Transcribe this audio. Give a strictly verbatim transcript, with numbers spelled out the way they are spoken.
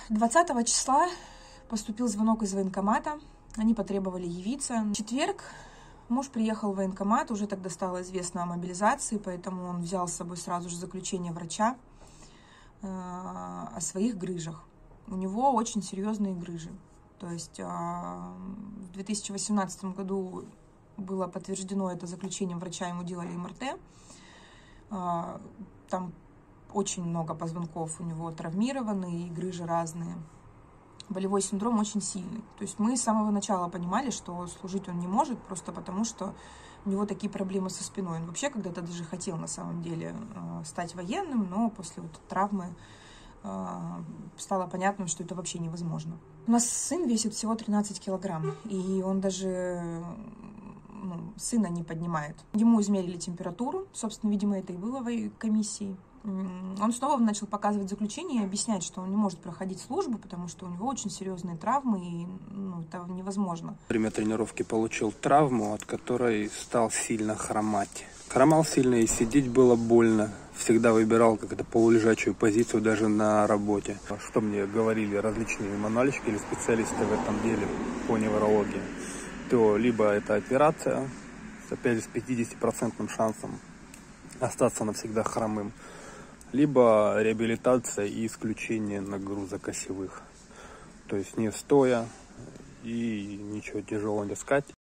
двадцатого числа поступил звонок из военкомата. Они потребовали явиться. В четверг муж приехал в военкомат, уже тогда стало известно о мобилизации, поэтому он взял с собой сразу же заключение врача э, о своих грыжах. У него очень серьезные грыжи. То есть э, в две тысячи восемнадцатом году было подтверждено это заключением врача, ему делали эм эр тэ. Э, там очень много позвонков у него травмированы, и грыжи разные. Болевой синдром очень сильный. То есть мы с самого начала понимали, что служить он не может, просто потому что у него такие проблемы со спиной. Он вообще когда-то даже хотел на самом деле стать военным, но после вот травмы стало понятно, что это вообще невозможно. У нас сын весит всего тринадцать килограмм, и он даже ну, сына не поднимает. Ему измерили температуру, собственно, видимо, это и было в комиссии. Он снова начал показывать заключение и объяснять, что он не может проходить службу, потому что у него очень серьезные травмы, и ну, это невозможно. Во время тренировки получил травму, от которой стал сильно хромать. Хромал сильно, и сидеть было больно. Всегда выбирал как-то полулежачую позицию даже на работе. Что мне говорили различные мануальщики или специалисты в этом деле по неврологии, то либо это операция, опять же, с пятидесятипроцентным шансом остаться навсегда хромым, либо реабилитация и исключение нагрузок осевых. То есть не стоя и ничего тяжелого не искать.